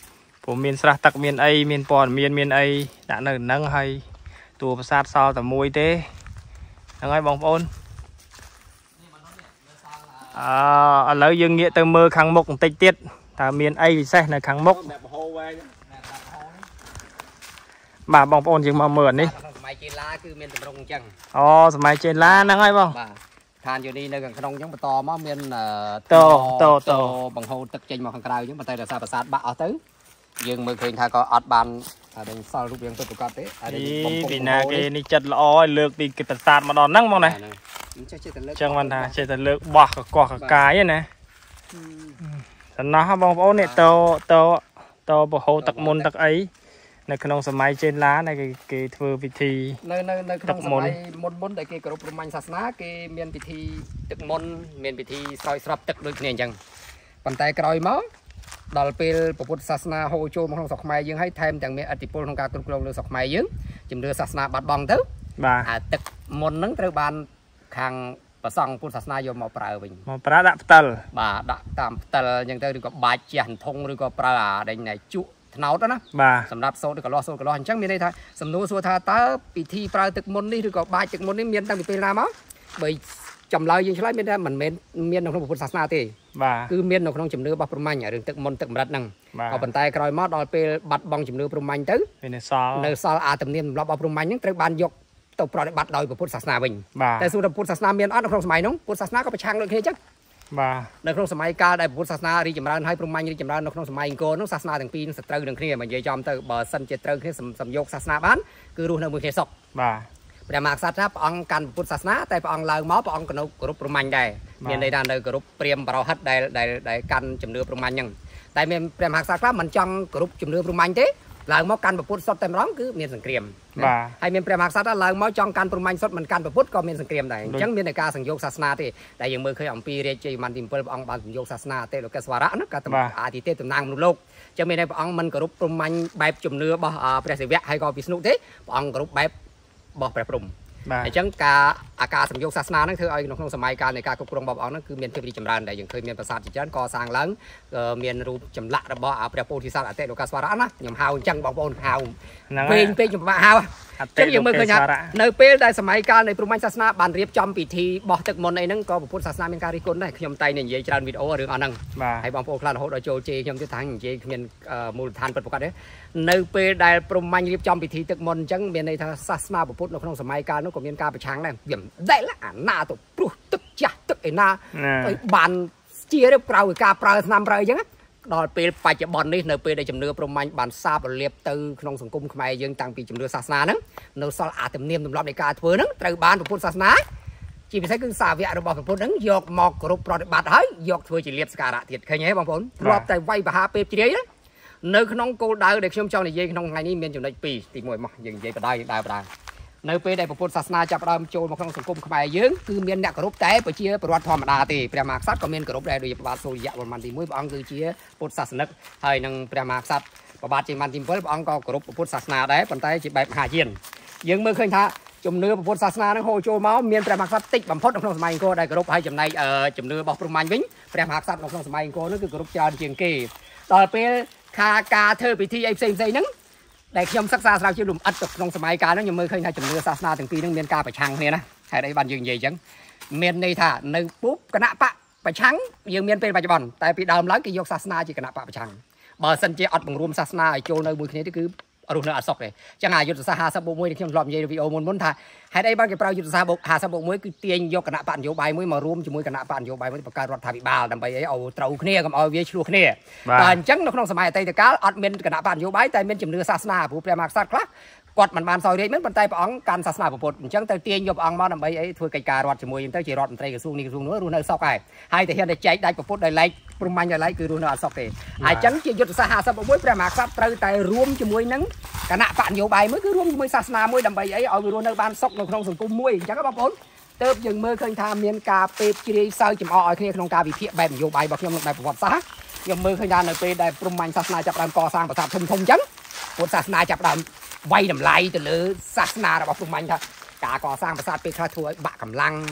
ผมមានស្រះទឹកមានអីមានព័ត៌មានអីដាក់នៅហ្នឹងហើយតួប្រាសាទសល់តែមួយទេហ្នឹងហើយបងប្អូនឥឡូវយើងងាកទៅមើលខាងមុខបន្តិចទៀតតើមានអីពិសេសនៅខាងមុខបាទបងប្អូនយើងមកមើលនេះសម័យចេឡាគឺមានតម្រង់អញ្ចឹងអូសម័យចេឡាហ្នឹងហើយបងបាទឋានយោនីនៅខាងក្នុងអញ្ចឹងបន្តមកមានតបង្ហូរទឹកចេញមកខាងក្រៅអញ្ចឹងប៉ុន្តែដោយសារប្រាសាទបាក់អស់ទៅយើងមើលឃើញថាក៏អត់បានដែលសល់រូបរាងពិតប្រាកដទេពីណាគេនេះចិត្តល្អឲ្យលើកពីប្រាសាទមកដល់ហ្នឹងបងណាចឹងបានថាចេះតែលើកបោះកកកកាយណាសំណោះបងប្អូននេះតបហូរទឹកមុនទឹកអីនៅក្នុងសម័យចេនឡាnàyគេធ្វើពិធីនៅក្នុងសម័យមុនដែលគេគោរពព្រហ្មញ្ញសាសនាគេមានពិធីទឹកមុនមានពិធីស្រោចស្រពទឹកដូចគ្នាអញ្ចឹងប៉ុន្តែក្រោយមកដល់ពេលពុទ្ធសាសនាហូរចូលមកក្នុងស្រុកខ្មែរយើងហើយថែមទាំងមានឥទ្ធិពលក្នុងការគ្រប់គ្រងលើស្រុកខ្មែរយើងជំនឿសាសនាបាត់បង់ទៅបាទទឹកមុនហ្នឹងត្រូវបានខាងប្រសង់ពុទ្ធសាសនាយកមកប្រើវិញមកប្រើដាក់ផ្តិលបាទដាក់តាមផ្តិលអញ្ចឹងទៅឬក៏បាច់ជះធុងឬក៏ប្រើអាដេញជក់ថ្នោតណាសម្រាប់សូត្រកន្លោះអញ្ចឹងមានន័យថាសំណួរសួរថាតើពិធីប្រើទឹកមុននេះឬក៏បាច់ទឹកមុននេះមានតាំងពីពេលណាមកបើចម្លើយយើងឆ្លើយមានថាមិនមែនមាននៅក្នុងពុទ្ធសាសនាទេគឺមាននៅក្នុងជំនឿរបស់ព្រហ្មញ្ញរឿងទឹកមុនទឹកម្រិតហ្នឹងក៏ប៉ុន្តែក្រោយមកដល់ពេលបាត់បង់ជំនឿព្រហ្មញ្ញទៅនៅសល់អាទំនៀមទម្លាប់របស់ព្រហ្មញ្ញហ្នឹងត្រូវបានយកទៅប្រតិបត្តិដោយពុទ្ធសាសនាវិញតែសួរថាពុទ្ធសាសនាមានអត់នៅក្នុងសម័យនោះពុទ្ធសាសនាក៏ប្រឆាំងដូចគ្នាចឹងបាទនៅក្នុងសម័យកាលដែលពុទ្ធសាសនារីចម្រើនហើយព្រហ្មញ្ញរីចម្រើននៅក្នុងសម័យអង្គរនោះសាសនាទាំងពីរនឹងសត្រូវនឹងគ្នាបើនិយាយចំទៅបើសិនជាត្រូវគ្នាសំយោគសាសនាបានគឺរស់នៅមួយគ្នាសុខបាទព្រះមហាក្សត្រថាព្រះអង្គកាន់ពុទ្ធសាសនាតែព្រះអង្គឡើងមកព្រះអង្គក៏នៅគោរពព្រហ្មញ្ញដែរមានន័យថានៅគោរពព្រាហ្មណ៍បរោហិតដែលកាន់ជំនឿព្រហ្មញ្ញហ្នឹងតែមានព្រះមហាក្សត្រខ្លះមិនចង់គោរពជំនឿព្រហ្មញ្ញទេឡើងមកកាន់ពុទ្ធសុទ្ធតែម្ដងគឺមានសង្គ្រាមហើយមានព្រះមហាក្សត្រឡើងមកចង់កាន់ព្រហ្មញ្ញសុទ្ធមិនកាន់ពុទ្ធក៏មានសង្គ្រាមដែរអញ្ចឹងមានតែការសង្យោគសាសនាទេតែយើងមើលឃើញអំពីរាជជ័យវរ្ម័នទី7ព្រះអង្គបានសង្យោគសាសនាទេលោកេសវរៈណាក៏អាទិទេពតំណាងមនុស្សលោកអញ្ចឹងមានតែព្រះអង្គមិនគោរពព្រហ្មញ្ញបែបជំនឿរបស់ព្រះសិវៈហើយក៏វិស្ណុទេព្រះអង្គគោរពបែបរបស់ព្រះព្រហ្មអញ្ចឹងការសំយោគសាសនាហ្នឹងធ្វើឲ្យក្នុងសម័យកាលនៃការគ្រប់គ្រងរបស់ព្រះអង្គហ្នឹងគឺមានភាពរីកចម្រើនដែរយើងឃើញមានប្រាសាទជាច្រើនកសាងឡើងមានរូបចម្លាក់របស់ព្រះពោធិសត្វអតិលោកេសវរៈណាខ្ញុំហៅអញ្ចឹងបងប្អូនហៅពេកខ្ញុំបាក់ហៅអញ្ចឹងយើងមើលឃើញថានៅពេលដែលសម័យកាលនៃព្រហ្មញ្ញសាសនាបានរៀបចំពិធីបោះទឹកមុនអីហ្នឹងក៏ពុទ្ធសាសនាមានការរិះគន់ដែរខ្ញុំតែនិយាយច្រើនវីដេអូរឿងអស់ហ្នឹងហើយបងប្អូនខ្លះរហូតដល់ចូលជេរខ្ញុំទៀតថានិយាយគ្មានមូលដ្ឋានពិតប្រាកដទេនៅពេលដែលព្រហ្មញ្ញរៀបចំពិធីទឹកមុនអញ្ចឹងមានន័យថាសាសនាពុទ្ធនៅក្នុងសម័យកាលនោះក៏មានការប្រឆាំងដែរវាមិនដែលអាណាទៅព្រោះទឹកចាស់ទឹកឯណាឲ្យបានជារៀបក្រៅការប្រើឆ្នាំប្រើអញ្ចឹងដល់ពេលបច្ចុប្បន្ននេះនៅពេលដែលជំនឿព្រហ្មញ្ញបានសាបរលាបទៅក្នុងសង្គមខ្មែរយើងតាំងពីជំនឿសាសនាហ្នឹងនៅសល់អាទំនៀមទម្លាប់នៃការធ្វើហ្នឹងត្រូវបានពុទ្ធសាសនាជាពិសេសគឺសាវករបស់ពុទ្ធហ្នឹងយកមកគោរពប្រតិបត្តិហើយយកធ្វើជាលៀបសក្ការៈទៀតឃើញទេបងប្អូនធ្លាប់តែវាយបហាពេបជ្រាយនៅក្នុងគោលដៅដែលខ្ញុំចង់និយាយក្នុងថ្ងៃនេះមានចំណុច2ទី1មកយើងនិយាយបដាយើងដើរបដានៅពេលដែលពុទ្ធសាសនាចាប់ផ្ដើមចូលមកក្នុងសង្គមខ្មែរយើងគឺមានអ្នកគោរពតែប្រជាពលរដ្ឋធម្មតាទេព្រះមហាក្សត្រក៏មានគោរពដែរដោយព្រះបាទសូរ្យវរ្ម័នទី1ព្រះអង្គគឺជាពុទ្ធសាសនិកហើយនឹងព្រះមហាក្សត្រព្រះបាទជ័យវរ្ម័នទី7ព្រះអង្គក៏គោរពពុទ្ធសាសនាដែរប៉ុន្តែជាបែបមហាយានយើងមើលឃើញថាជំនឿពុទ្ធសាសនានឹងហូរចូលមកមានព្រះមហាក្សត្រតិចបំផុតនៅក្នុងសម័យអង្គរដែលគោរពហើយចំណែកជំនឿរបស់ព្រហ្មញ្ញវិញព្រះមហាក្សត្រនៅក្នុងសម័យអង្គរនោះគឺគោរពច្រើនជាងគេដល់ពេលការធ្វើពិធីអីផ្សេងហ្នឹងដែលខ្ញុំសិក្សាស្រាវជ្រាវលំអិតទៅក្នុងសម័យកាលហ្នឹងខ្ញុំមើលឃើញថាជំនឿសាសនាទាំងពីរហ្នឹងមានការប្រឆាំងគ្នាណាហេតុអីបានយើងនិយាយអញ្ចឹងមានន័យថានៅពុបគណៈបកប្រឆាំងយើងមានពេលបច្ចុប្បន្នតែពីដើមឡើងគេយកសាសនាជាគណៈបកប្រឆាំងបើសិនជាអត់បង្រួមសាសនាឲ្យចូលនៅមួយគ្នាទេគឺរស់នៅអត់សុខទេអញ្ចឹងអាយុទ្ធសាស្ត្រ50+1នេះខ្ញុំធ្លាប់និយាយវីដេអូមុនថាហេតុអីបានគេប្រើយុទ្ធសាស្ត្រ50+1គឺទាញយកគណៈបកនយោបាយមួយមករួមជាមួយគណៈបកនយោបាយមួយបង្កើតរដ្ឋាភិបាលដើម្បីអីឲ្យត្រូវគ្នាកុំឲ្យវាឆ្លោះគ្នាតែអញ្ចឹងនៅក្នុងសម័យអតីតកាលអត់មានគណៈបកនយោបាយតែមានជំនឿសាសនាព្រោះព្រះមហាក្សត្រខ្លះគាត់មិនបានសោយរាជមែនប៉ុន្តែព្រះអង្គកាន់សាសនាពុទ្ធអញ្ចឹងទៅទាញយកព្រះអង្គមកដើម្បីអីធ្វើកិច្ចការរដ្ឋជាមួយទៅជារដ្ឋមន្ត្រីក្រសួងនេះក្រសួងនោះរស់នៅសុខហើយតែហ៊ានតែចែកដាច់ពុទ្ធដោយឡែកព្រហ្មញ្ញដោយឡែកគឺរស់នៅអត់សុខទេហើយអញ្ចឹងជាយុទ្ធសាស្ត្រ50+1ព្រះមហាក្សត្រត្រូវតែរួមជាមួយនឹងគណៈបកនយោបាយមួយគឺរួមជាមួយសាសនាមួយដើម្បីអីឲ្យវារស់នៅបានសុខនៅក្នុងសង្គមមួយអញ្ចឹងបងប្អូនទៅយើងមើលឃើញថាមានការពេបជ្រាយសើចំអកឲ្យគ្នាក្នុងការវិភាគបែបនយោបាយរបស់ខ្ញុំនៅបែបប្រវត្តិសាស្ត្រខ្ញុំមើលឃើញថានៅពេលដែលព្រហ្មញ្ញសាសនាចាប់ផ្ដើមកសាងប្រាសាទធំអញ្ចឹងពុទ្ធសាសនាចាប់ផ្ដើមវាយតម្លៃទៅលើសាសនារបស់ព្រហ្មញ្ញថាការកសាងប្រាសាទពេលខ្លះធ្វើឲ្យបាក់កម្លាំង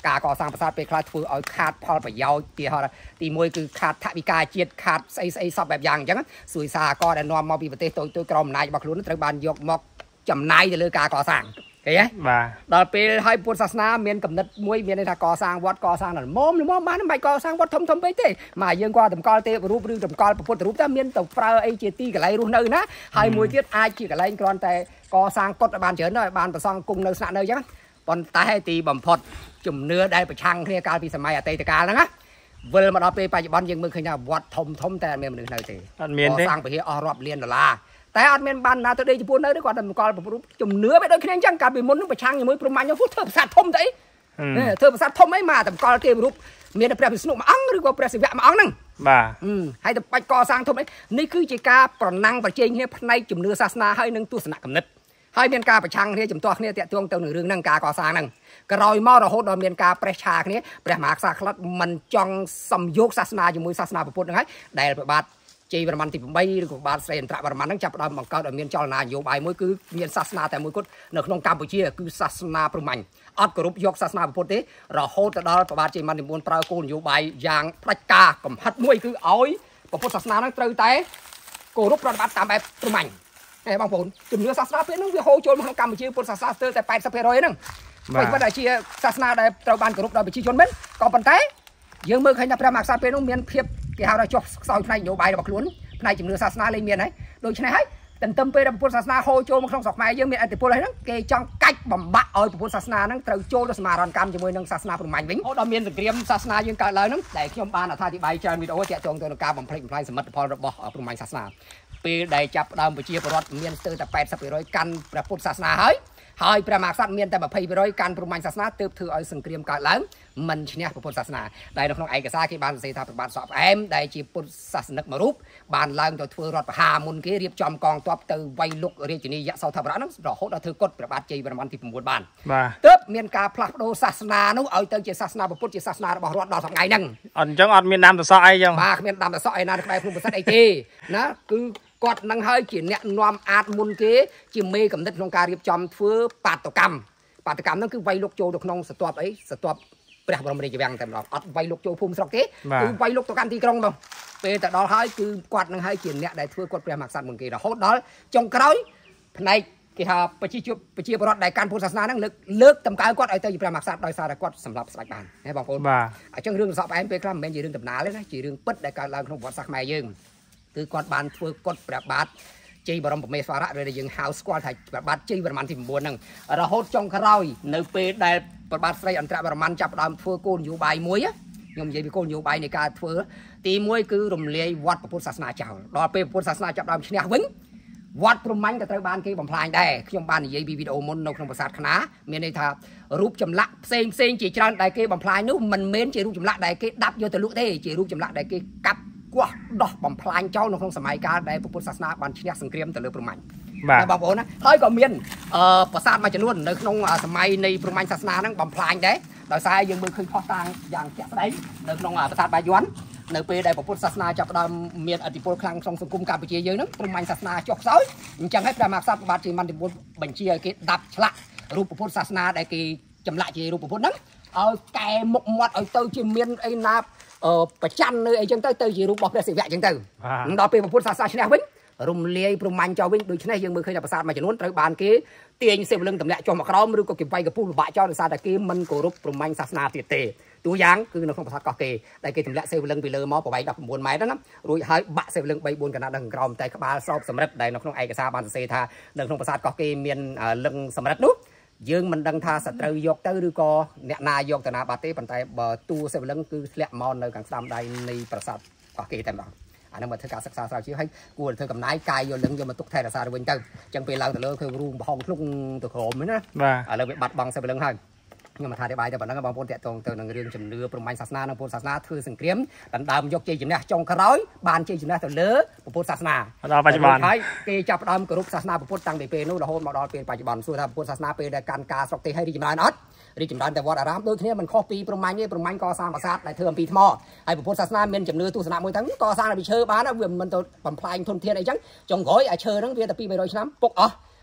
ការកសាងប្រាសាទពេលខ្លះធ្វើឲ្យខាតផលប្រយោជន៍ទីមួយគឺខាតថវិកាជាតិខាតស្អីសពបែបយ៉ាងអញ្ចឹងសួយសារក៏ដែលនាំមកពីប្រទេសតូចក្រមអំណាចរបស់ខ្លួនត្រូវបានយកមកចំណាយទៅលើការកសាងឃើញទេបាទដល់ពេលឲ្យពុទ្ធសាសនាមានកំណត់មួយមានន័យថាកសាងវត្តកសាងដល់មុំបានមិនបាច់កសាងវត្តធំពេកទេមកយើងគាត់តម្កល់ទេវរូបឬតម្កល់ពុទ្ធរូបតែមានទៅប្រើអីជាទីកន្លែងរស់នៅណាហើយមួយទៀតអាចជាកន្លែងគ្រាន់តែកសាងកុដឲ្យបានច្រើនហើយបានប្រសង់គង់នៅស្នាក់នៅអញ្ចឹងប៉ុន្តែទីបំផុតជំនឿដែលប្រឆាំងគ្នាកាលពីសម័យអតីតកាលហ្នឹងណាវិលមកដល់ពេលបច្ចុប្បន្នយើងមើលឃើញថាវត្តធំតែអត់មានមនុស្សនៅទេអត់មានទេកសាងពហិអស់រាប់លានដុល្លារតែអត់មានបានណាទៅដេកចំពោះនៅទេគាត់តែតម្កល់ប្រពន្ធជំនឿបែបដូចគ្នាអញ្ចឹងកាលពីមុននឹងប្រឆាំងជាមួយព្រហ្មញ្ញធ្វើប្រាសាទធំទៅអីធ្វើប្រាសាទធំអីមកតម្កល់ទេវរូបមានព្រះវិស្ណុមួយអង្គឬក៏ព្រះសិវៈមួយអង្គហ្នឹងបាទហើយទៅបាច់កសាងធំអីនេះគឺជាការប្រណាំងប្រជែងគ្នាផ្នែកជំនឿសាសនាហើយនឹងទស្សនៈគំនិតហើយមានការប្រឆាំងគ្នាជំទាស់គ្នាតាក់ទងទៅនឹងរឿងហ្នឹងការកសាងហ្នឹងក្រោយមករហូតដល់មានការប្រេះឆាគ្នាព្រះមហាក្សត្រខ្លះមិនចង់សំយោគសាសនាជាមួយសាសនាពុទ្ធហ្នឹងហើយដែលប្របាទជ័យវរ្ម័នទី8ឬក៏បាទស្រីឥន្ទ្រវរ្ម័នហ្នឹងចាប់ផ្ដើមបង្កើតឲ្យមានចលនានយោបាយមួយគឺមានសាសនាតែមួយគត់នៅក្នុងកម្ពុជាគឺសាសនាព្រហ្មញ្ញអត់គោរពយកសាសនាពុទ្ធទេរហូតទៅដល់ប្របាទជ័យវរ្ម័នទី9ប្រើគោលនយោបាយយ៉ាងផ្ដាច់ការកំហិតមួយគឺឲ្យពុទ្ធសាសនាហ្នឹងត្រូវតែគោរពប្រតិបត្តិតាមបែបព្រហ្មញ្ញបងប្អូនជំនឿសាសនាពេលហ្នឹងវាហូរចូលមកក្នុងកម្ពុជាពុទ្ធសាសនាស្ទើរតែ 80% ហ្នឹងមិនថាជាសាសនាដែលត្រូវបានគោរពដោយប្រជាជនមែនក៏ប៉ុន្តែយើងមើលឃើញថាព្រះមហាក្សត្រពេលនោះមានភាពគេហៅថាចុះខ្សោយផ្នែកនយោបាយរបស់ខ្លួនផ្នែកជំនឿសាសនាលេងមានហើយដូច្នេះហើយទន្ទឹមពេលដែលពុទ្ធសាសនាហូរចូលមកក្នុងស្រុកខ្មែរយើងមានឥទ្ធិពលហើយហ្នឹងគេចង់កាច់បំបាក់ឲ្យពុទ្ធសាសនាហ្នឹងត្រូវចូលទៅសមាហរណកម្មជាមួយនឹងសាសនាព្រហ្មញ្ញវិញដល់មានសង្គ្រាមសាសនាយើងកើតឡើងហ្នឹងដែលខ្ញុំបានអត្ថាធិប្បាយច្រើនវីដេអូទាក់ទងទៅនឹងការបំផ្លិចបំផ្លាញសមិទ្ធផលរបស់ព្រហ្មញ្ញសាសនាពេលដែលចាប់ដើមប្រជាពលរដ្ឋមានស្ទើរតែ 80% កាន់ព្រះពុទ្ធសាសនាហើយព្រះមហាក្សត្រមានតែ 20% កាន់ព្រហ្មញ្ញសាសនាទើបធ្វើឲ្យសង្គ្រាមកើតឡើងមិនឈ្នះពុទ្ធសាសនាដែលនៅក្នុងឯកសារគេបានសរសេរថាព្រះបាទសក់ផ្អែមដែលជាពុទ្ធសាសនិកមួយរូបបានឡើងទៅធ្វើរដ្ឋប្រហារមុនគេរៀបចំកងទ័ពទៅវាយលុករាជធានីយសោធរៈហ្នឹងរហូតដល់ធ្វើកុដព្រះបាទជ័យវរ្ម័នទី9បានទើបមានការផ្លាស់ប្ដូរសាសនានោះឲ្យទៅជាសាសនាពុទ្ធជាសាសនារបស់រដ្ឋដល់ថ្ងៃហ្នឹងអត់អញ្ចឹងអត់មានដាំតសក់អីចឹងបាទគ្មានដាំតសក់ឯណាក្បែរភ្នំប្រសិទ្ធអីទេណាគឺគាត់នឹងហើយជាអ្នកនាំអាចមុនគេជាមេកំណត់ក្នុងការរៀបចំធ្វើបាតកម្មហ្នឹងគឺវាយលុកចូលទៅក្នុងស្ទាប់ព្រះបរមរាជវាំងតែម្ដងអត់វាយលុកចូលភូមិស្រុកទេគឺវាយលុកទៅកាន់ទីក្រុងមកពេលទៅដល់ហើយគឺគាត់នឹងហើយជាអ្នកដែលធ្វើគាត់ព្រះមហាក្សត្រមុនគេរហូតដល់ចុងក្រោយផ្នែកគេថាប្រជាពលរដ្ឋដែលកាន់ពុទ្ធសាសនាហ្នឹងលើកតម្កើងគាត់ឲ្យទៅជាព្រះមហាក្សត្រដោយសារតែគាត់សម្លាប់ស្ដេចបានហ៎បងប្អូនអញ្ចឹងរឿងសក់ផ្អែមពេលខ្លះមិនមែនជារឿងដំណាលទេណាជារឿងពិតដែលកើតឡើងក្នុងប្រវត្តិសាស្ត្រខ្មែរយើងគឺគាត់បានធ្វើកុដព្រះបាទជ័យបរមប្រមេស្វរៈឬដែលយើងហៅស្គាល់ថាព្រះបាទជ័យវរ្ម័នទី9ហ្នឹងរហូតចុងក្រោយនៅពេលដែលព្រះបាទស្រីឥន្ទ្រវរ្ម័នចាប់ផ្ដើមធ្វើគោលនយោបាយមួយខ្ញុំនិយាយពីគោលនយោបាយនៃការធ្វើទី1គឺរំលាយវត្តពុទ្ធសាសនាចោលដល់ពេលពុទ្ធសាសនាចាប់ផ្ដើមឈ្នះវិញវត្តព្រហ្មញ្ញក៏ត្រូវបានគេបំផ្លាញដែរខ្ញុំបាននិយាយពីវីដេអូមុននៅក្នុងប្រាសាទខ្នាមានន័យថារូបចម្លាក់ផ្សេងជាច្រើនដែលគេបំផ្លាញនោះមិនមែនជារូបចម្លាក់ដែលគេដាប់យកទៅលក់ទេជារូបចម្លាក់ដែលគេកាប់គាស់ដោះបំផ្លាញចោលនៅក្នុងសម័យកាលដែលពុទ្ធសាសនាបានឈ្នះសង្គ្រាមទៅលើព្រហ្មញ្ញបាទបងប្អូនណាហើយក៏មានប្រាសាទមួយចំនួននៅក្នុងសម័យនៃព្រហ្មញ្ញសាសនាហ្នឹងបំផ្លាញដែរដោយសារយើងមើលឃើញផុសតាងយ៉ាងជាក់ស្ដែងនៅក្នុងប្រាសាទបាយ័ននៅពេលដែលពុទ្ធសាសនាចាប់ផ្ដើមមានឥទ្ធិពលខ្លាំងក្នុងសង្គមកម្ពុជាយើងហ្នឹងព្រហ្មញ្ញសាសនាចុះខ្សោយអញ្ចឹងហើយព្រះមហាក្សត្របាទជ័យវរ្ម័នទី9បញ្ជាឲ្យគេដាប់ឆ្លាក់រូបពុទ្ធសាសនាដែលគេចម្លាក់ជារូបពុទ្ធហ្នឹងឲ្យកែមុខមាត់ឲ្យទៅជាមានអីណាប្រច័ននៅអីចឹងទៅជារូបរបស់ព្រះសិវៈចឹងទៅដល់ពេលពុទ្ធសាសនាឈ្នះវិញរំលាយព្រហ្មញ្ញចោលវិញដូច្នេះយើងមើលឃើញថាប្រាសាទមួយចំនួនត្រូវបានគេទាញសេវលឹងតម្លាក់ចុះមកក្រោមឬក៏គេវាយកពុះពិបាកចោលដោយសារតែគេមិនគោរពព្រហ្មញ្ញសាសនាទៀតទេតួយ៉ាងគឺនៅក្នុងប្រាសាទកោះកេរដែលគេតម្លាក់សេវលឹងពីលើមកប្រវែង19ម៉ែត្រណារួចហើយបាក់សេវលឹង 3-4 កណ្ដាលដល់ក្រោមតែក្បាលស្រោបសម្រិតដែលនៅក្នុងឯកសារបានសរសេរថានៅក្នុងប្រាសាទកោះកេរមានលឹងសម្រិតនោះយើងមិនដឹងថាសត្រូវយកទៅឬក៏អ្នកណាយកទៅណាបាត់ទេប៉ុន្តែបើតួសេវលឹងគឺធ្លាក់មកនៅខាងស្ដាំដៃនៃប្រាសាទកោះកេរតែម្ដងអានឹងមកធ្វើការសិក្សាស្រាវជ្រាវឲ្យគួរធ្វើកំណាយកាយយកលឹងយកមកទុកថែរក្សាទៅវិញទៅអញ្ចឹងពេលឡើងទៅលើគឺរូងប្រហងភ្លុកទៅក្រោមហ្នឹងណាឥឡូវវាបាត់បង់សេវលឹងហើយខ្ញុំអត្ថាធិប្បាយទៅប៉ុណ្ណឹងបងប្អូនតាក់ទងទៅនឹងរឿងជំនឿព្រហ្មញ្ញសាសនានិងពុទ្ធសាសនាធ្វើសង្គ្រាមដណ្ដើមយកជ័យជំនះចុងក្រោយបានជ័យជំនះទៅលើពុទ្ធសាសនាដល់បច្ចុប្បន្នហើយគេចាប់ផ្ដើមគោរពសាសនាពុទ្ធតាំងពីពេលនោះរហូតមកដល់ពេលបច្ចុប្បន្នសួរថាពុទ្ធសាសនាពេលដែលកាន់ការស្រុកទេសឲ្យរីកចម្រើនអត់រីកចម្រើនតែវត្តអារាមដូចគ្នាមិនខុសពីព្រហ្មញ្ញទេព្រហ្មញ្ញកសាងប្រាសាទដែលធ្វើអំពីថ្មហើយពុទ្ធសាសនាមានជំនឿទស្សនៈមួយទាំងកសាងពីឈើបានវាមិនទៅបំផ្លាញធនធានអីចឹងចុងក្រោយអាឈើហ្នឹងវាតែ200-300ឆ្នាំពុកអស់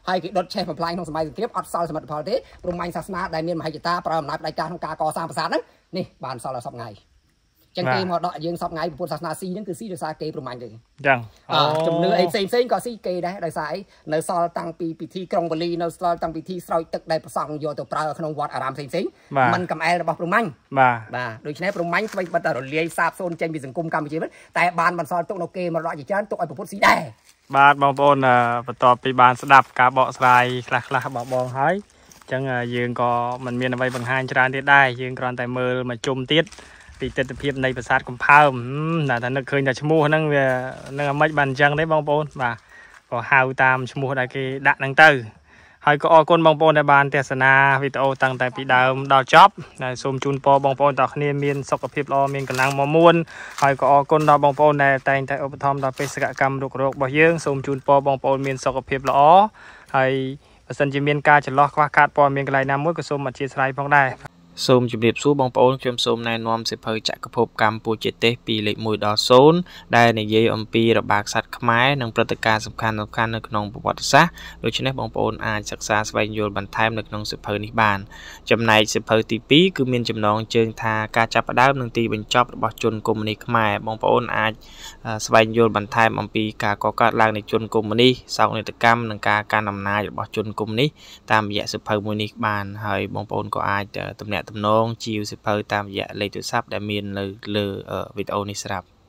ហើយគេដុតឆេះបំផ្លាញក្នុងសម័យសង្គ្រាមអត់សល់សមិទ្ធផលទេព្រមមាញ់សាសនាដែលមានមហិច្ឆតាប្រើអំណាចផ្ដាច់ការក្នុងការកសាងប្រាសាទហ្នឹងនេះបានសល់ដល់សពថ្ងៃចឹងគេមកដកយើងសពថ្ងៃពុទ្ធសាសនាស៊ីហ្នឹងគឺស៊ីដោយសារគេប្រមាញ់ទេចឹងជំនឿអីផ្សេងក៏ស៊ីគេដែរដោយសារអីនៅសល់តាំងពីពិធីក្រុងវលីនៅសល់តាំងពិធីស្រោចទឹកដែលប្រសង់យកទៅប្រើក្នុងវត្តអារាមផ្សេងមិនកំអែលរបស់ប្រមាញ់បាទដូច្នេះប្រមាញ់ស្វ័យបិទតែរលាយសាបសូន្យចេញពីសង្គមកម្ពុជាតែបានបន្សល់ទុកនៅគេមរតកជាច្រើនទុកឲ្យពុទ្ធស៊ីដែរបាទបងប្អូនបន្ទាប់ពីបានស្ដាប់ការបកស្រាយខ្លះរបស់បងហើយចឹងយើងក៏មិនមានអ្វីបង្ហាញច្រើនទៀតដែរយើងគ្រាន់តែមើលមកជុំទៀតពីទស្សនវិជ្ជានៃប្រាសាទកំផើមតែនឹកឃើញតែឈ្មោះហ្នឹងវានឹងអាម៉េចបានអញ្ចឹងទេបងប្អូនបាទក៏ហៅតាមឈ្មោះដែលគេដាក់ហ្នឹងទៅហើយក៏អរគុណបងប្អូនដែលបានទស្សនាវីដេអូតាំងតែពីដើមដល់ចប់ហើយសូមជូនពរបងប្អូនទាំងគ្នាមានសុខភាពល្អមានកម្លាំងមាំមួនហើយក៏អរគុណដល់បងប្អូនដែលតែងតែឧបត្ថម្ភដល់បេសកកម្មរុករករបស់យើងសូមជូនពរបងប្អូនមានសុខភាពល្អហើយបើសិនជាមានការចន្លោះខ្វះខាតព័ត៌មានកន្លែងណាមួយក៏សូមអធិស្ឋានផងដែរសូមជម្រាបសួរបងប្អូនខ្ញុំសូមណែនាំសៀវភៅចក្រភពកម្ពុជាទេសពីលេខ1ដល់0ដែលនិយាយអំពីរបារក្សត្រខ្មែរនិងព្រឹត្តិការណ៍សំខាន់ៗនៅក្នុងប្រវត្តិសាស្ត្រដូច្នេះបងប្អូនអាចសិក្សាស្វែងយល់បន្ថែមនៅក្នុងសៀវភៅនេះបានចំណែកសៀវភៅទី2គឺមានចំណងជើងថាការចាប់ផ្ដើមនិងទីបញ្ចប់របស់ជនកុម្មុយនីសខ្មែរបងប្អូនអាចស្វែងយល់បន្ថែមអំពីការកកើតឡើងនៃជនកុម្មុយនីសសោកនាដកម្មនិងការកាន់អំណាចរបស់ជនកុម្មុយនីសតាមរយៈសៀវភៅមួយនេះបានហើយបងប្អូនក៏អាចទំនាក់ទំនងជាវសៀវភៅតាមរយៈលេខទូរស័ព្ទដែលមាននៅលើវីដេអូនេះស្រាប់